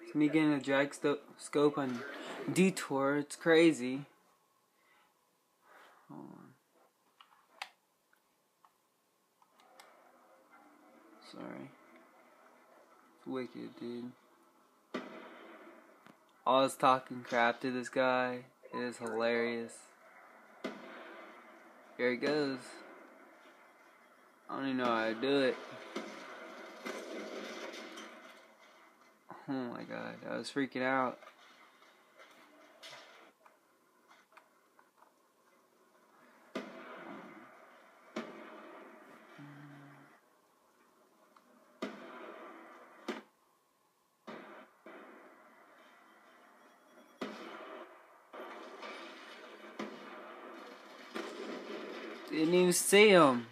It's me getting a drag scope on Detour. It's crazy. Hold on. Sorry. It's wicked, dude. I was talking crap to this guy. It is hilarious. Here it goes. I don't even know how to do it. Oh my god, I was freaking out. Didn't even see him.